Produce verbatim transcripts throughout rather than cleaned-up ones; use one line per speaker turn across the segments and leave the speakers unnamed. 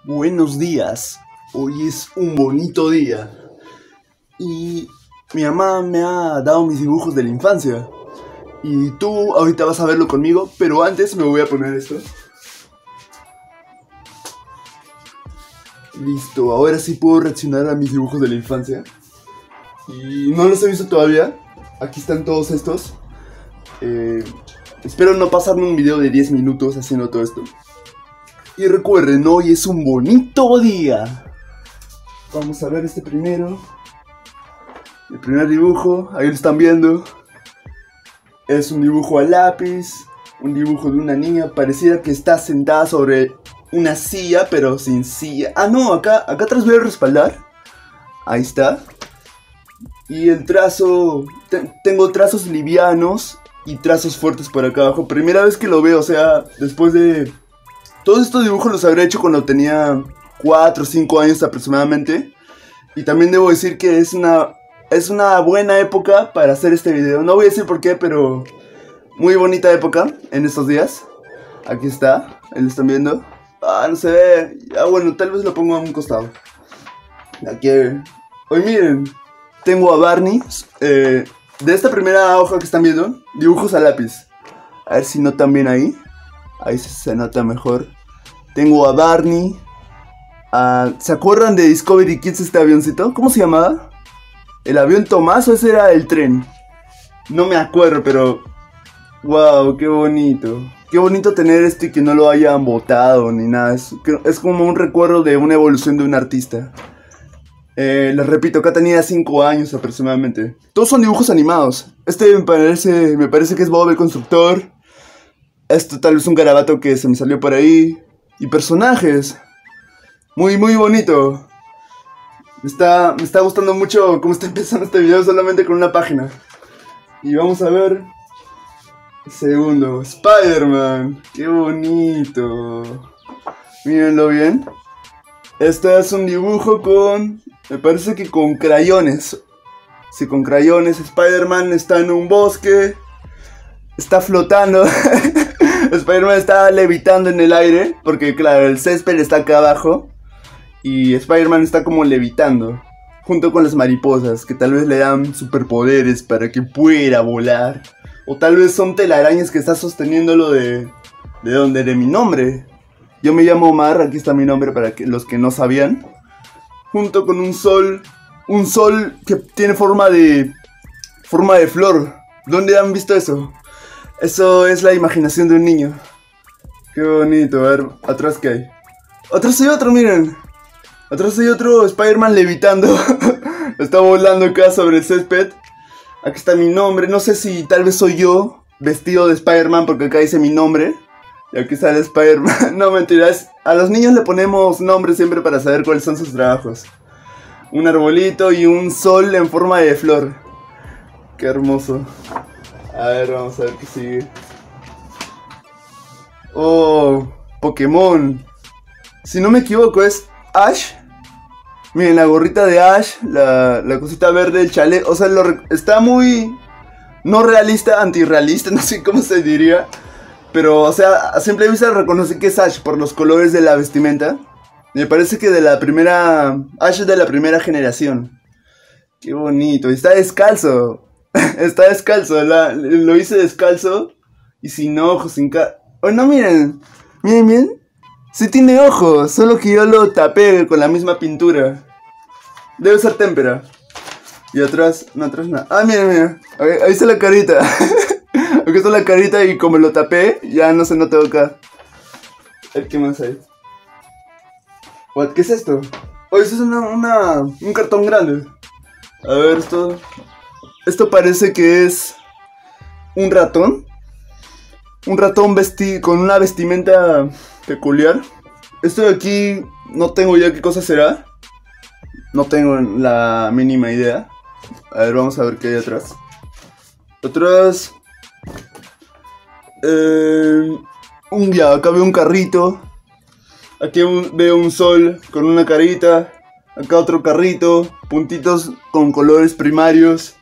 Buenos días, hoy es un bonito día y mi mamá me ha dado mis dibujos de la infancia y tú ahorita vas a verlo conmigo, pero antes me voy a poner esto. Listo, ahora sí puedo reaccionar a mis dibujos de la infancia y no los he visto todavía, aquí están todos estos. eh, Espero no pasarme un video de diez minutos haciendo todo esto. Y recuerden, hoy es un bonito día. Vamos a ver este primero. El primer dibujo, ahí lo están viendo. Es un dibujo a lápiz. Un dibujo de una niña. Pareciera que está sentada sobre una silla, pero sin silla. Ah, no, acá, acá atrás voy a respaldar. Ahí está. Y el trazo... Te, tengo trazos livianos y trazos fuertes por acá abajo. Primera vez que lo veo, o sea, después de... Todos estos dibujos los habré hecho cuando tenía cuatro o cinco años aproximadamente. Y también debo decir que es una, es una buena época para hacer este video. No voy a decir por qué, pero muy bonita época en estos días. Aquí está, ahí lo están viendo. Ah, no se ve. Ah, bueno, tal vez lo pongo a un costado. Aquí. Hoy miren, tengo a Barney. Eh, de esta primera hoja que están viendo, dibujos a lápiz. A ver si notan bien ahí. Ahí se nota mejor. Tengo a Barney. A... ¿Se acuerdan de Discovery Kids, este avioncito? ¿Cómo se llamaba? ¿El avión Tomás o ese era el tren? No me acuerdo, pero... ¡Wow! ¡Qué bonito! Qué bonito tener esto y que no lo hayan botado ni nada. Es, es como un recuerdo de una evolución de un artista. Eh, les repito, acá tenía cinco años aproximadamente. Todos son dibujos animados. Este me parece, me parece que es Bob el Constructor. Esto tal vez un garabato que se me salió por ahí. Y personajes. Muy, muy bonito. Me está, me está gustando mucho cómo está empezando este video solamente con una página. Y vamos a ver. Segundo, Spider-Man. Qué bonito. Mírenlo bien. Este es un dibujo con... Me parece que con crayones. Sí, con crayones. Spider-Man está en un bosque. Está flotando. Spider-Man está levitando en el aire. Porque claro, el césped está acá abajo. Y Spider-Man está como levitando. Junto con las mariposas. Que tal vez le dan superpoderes para que pueda volar. O tal vez son telarañas que está sosteniéndolo de... ¿De dónde? De mi nombre. Yo me llamo Omar. Aquí está mi nombre para que, los que no sabían. Junto con un sol. Un sol que tiene forma de... Forma de flor. ¿Dónde han visto eso? Eso es la imaginación de un niño. Qué bonito, a ver, atrás que hay. Atrás hay otro, miren. Atrás hay otro Spider-Man levitando. Está volando acá sobre el césped. Aquí está mi nombre, no sé si tal vez soy yo vestido de Spider-Man porque acá dice mi nombre. Y aquí sale Spider-Man. No, mentiras, a los niños le ponemos nombres siempre para saber cuáles son sus trabajos. Un arbolito y un sol en forma de flor. Qué hermoso. A ver, vamos a ver qué sigue. Oh, Pokémon. Si no me equivoco es Ash. Miren, la gorrita de Ash. La, la cosita verde, el chaleco. O sea, lo, está muy... No realista, antirrealista. No sé cómo se diría. Pero, o sea, a simple vista reconocí que es Ash por los colores de la vestimenta. Me parece que de la primera... Ash es de la primera generación. Qué bonito. Y está descalzo. Está descalzo, la, lo hice descalzo. Y sin ojos, sin cara. Oh, no, miren. Miren, miren. Sí tiene ojos, solo que yo lo tapé con la misma pintura. Debe ser témpera. Y atrás, no, atrás nada. Ah, miren, miren. Ahí, ahí está la carita. Aquí está la carita y como lo tapé, ya no se nota acá. A ver, ¿qué más hay? What, ¿qué es esto? Oh, eso es una, una, un cartón grande. A ver, esto... Esto parece que es un ratón. Un ratón vesti con una vestimenta peculiar. Esto de aquí no tengo idea qué cosa será. No tengo la mínima idea. A ver, vamos a ver qué hay atrás. Atrás... Eh, un ya, acá veo un carrito. Aquí un, veo un sol con una carita. Acá otro carrito. Puntitos con colores primarios.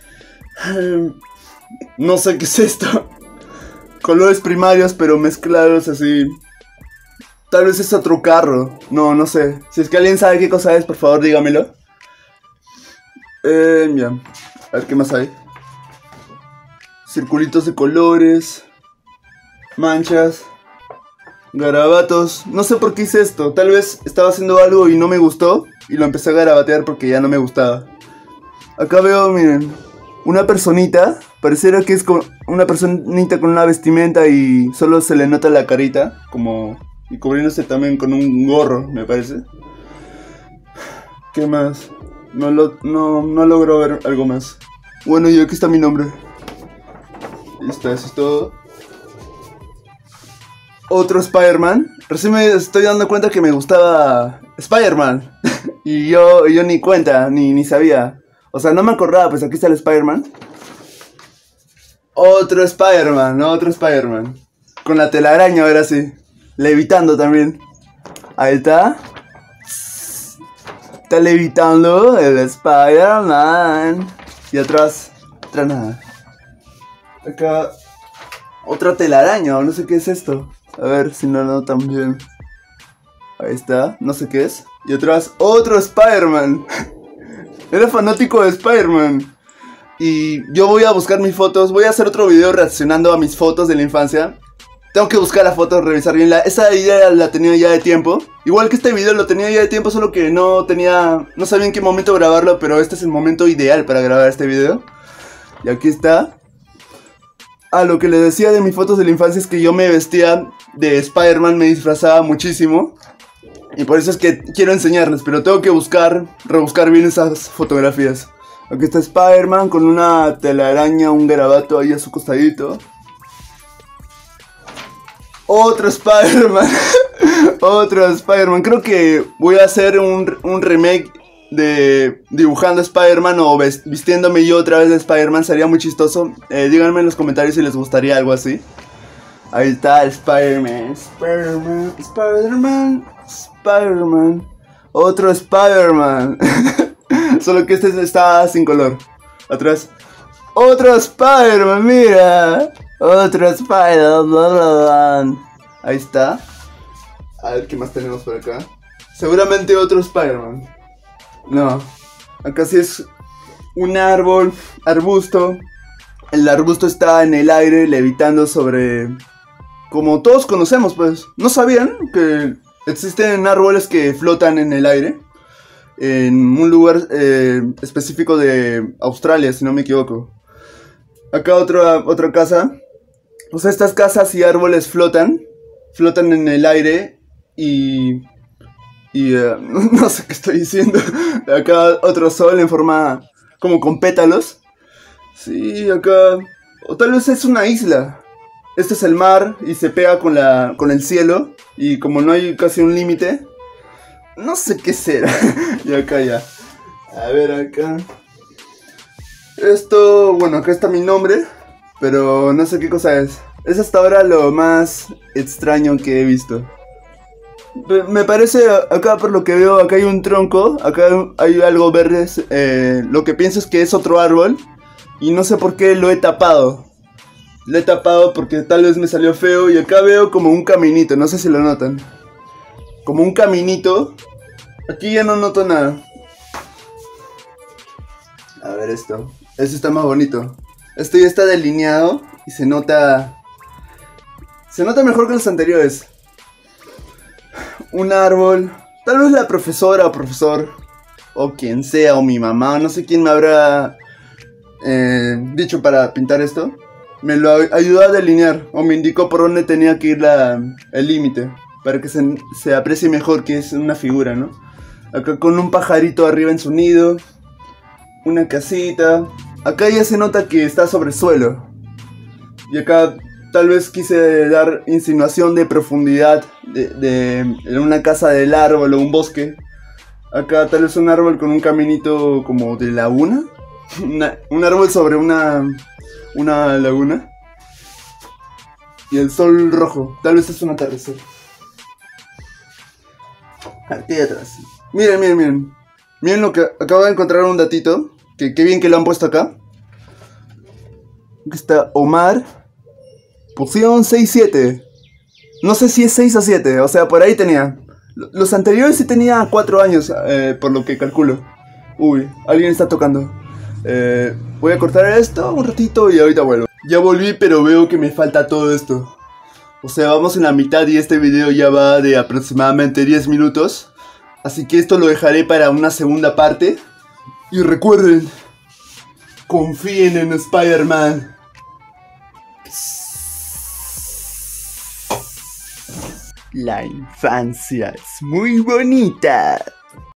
No sé qué es esto. Colores primarios pero mezclados así. Tal vez es otro carro. No, no sé. Si es que alguien sabe qué cosa es, por favor dígamelo. Eh, ya. A ver qué más hay. Circulitos de colores. Manchas. Garabatos. No sé por qué hice esto. Tal vez estaba haciendo algo y no me gustó. Y lo empecé a garabatear porque ya no me gustaba. Acá veo, miren. Una personita. Pareciera que es con una personita con una vestimenta y solo se le nota la carita. Como... Y cubriéndose también con un gorro, me parece. ¿Qué más? No, lo, no, no logro ver algo más. Bueno, y aquí está mi nombre. Listo, eso es todo. Otro Spider-Man. Recién me estoy dando cuenta que me gustaba Spider-Man. y yo, yo ni cuenta, ni, ni sabía. O sea, no me acordaba, pues aquí está el Spider-Man. Otro Spider-Man, otro Spider-Man. Con la telaraña ahora sí. Levitando también. Ahí está. Está levitando el Spider-Man. Y atrás, atrás nada. Acá, otra telaraña, o no sé qué es esto. A ver si no lo notan bien. Ahí está, no sé qué es. Y atrás, otro Spider-Man. Era fanático de Spider-Man. Y yo voy a buscar mis fotos. Voy a hacer otro video reaccionando a mis fotos de la infancia. Tengo que buscar las fotos, revisar bien. La, esa idea la tenía ya de tiempo. Igual que este video lo tenía ya de tiempo, solo que no tenía... No sabía en qué momento grabarlo, pero este es el momento ideal para grabar este video. Y aquí está. Ah, lo que les decía de mis fotos de la infancia es que yo me vestía de Spider-Man, me disfrazaba muchísimo. Y por eso es que quiero enseñarles, pero tengo que buscar, rebuscar bien esas fotografías. Aquí está Spider-Man con una telaraña, un garabato ahí a su costadito. Otro Spider-Man. Otro Spider-Man. Creo que voy a hacer un, un remake de dibujando Spider-Man o vistiéndome yo otra vez de Spider-Man. Sería muy chistoso. Eh, díganme en los comentarios si les gustaría algo así. Ahí está el Spider-Man. Spider-Man. Spider-Man. Spider-Man. Otro Spider-Man. Solo que este está sin color. Atrás. Otro Spider-Man, mira. Otro Spider-Man. Ahí está. A ver qué más tenemos por acá. Seguramente otro Spider-Man. No. Acá sí es un árbol, arbusto. El arbusto está en el aire, levitando sobre... Como todos conocemos, pues. ¿No sabían que existen árboles que flotan en el aire? En un lugar eh, específico de Australia, si no me equivoco. Acá otra, otra casa. O sea, estas casas y árboles flotan. Flotan en el aire. Y... Y... Uh, no sé qué estoy diciendo. Acá otro sol en forma... Como con pétalos. Sí, acá... O tal vez es una isla. Este es el mar y se pega con, la, con el cielo. Y como no hay casi un límite... No sé qué será. Y acá ya. A ver acá. Esto, bueno, acá está mi nombre. Pero no sé qué cosa es. Es hasta ahora lo más extraño que he visto. Me parece, acá por lo que veo, acá hay un tronco. Acá hay algo verde. eh, Lo que pienso es que es otro árbol. Y no sé por qué lo he tapado. Lo he tapado porque tal vez me salió feo. Y acá veo como un caminito, no sé si lo notan. Como un caminito. Aquí ya no noto nada. A ver esto. Este está más bonito. Esto ya está delineado. Y se nota... Se nota mejor que los anteriores. Un árbol. Tal vez la profesora o profesor. O quien sea. O mi mamá. No sé quién me habrá eh, dicho para pintar esto. Me lo ayudó a delinear. O me indicó por dónde tenía que ir la, el límite. Para que se, se aprecie mejor que es una figura, ¿no? Acá con un pajarito arriba en su nido. Una casita. Acá ya se nota que está sobre el suelo. Y acá tal vez quise dar insinuación de profundidad. De, de, en una casa del árbol o un bosque. Acá tal vez un árbol con un caminito como de laguna. Una, un árbol sobre una, una laguna. Y el sol rojo. Tal vez es un atardecer. Aquí atrás. Miren, miren, miren. Miren lo que acabo de encontrar un datito. Que qué bien que lo han puesto acá. Aquí está Omar. Pusieron seis siete. No sé si es seis o siete, o sea, por ahí tenía. Los anteriores sí tenía cuatro años, eh, por lo que calculo. Uy, alguien está tocando. Eh, voy a cortar esto un ratito y ahorita vuelvo. Ya volví, pero veo que me falta todo esto. O sea, vamos en la mitad y este video ya va de aproximadamente diez minutos. Así que esto lo dejaré para una segunda parte. Y recuerden, confíen en Spider-Man. La infancia es muy bonita.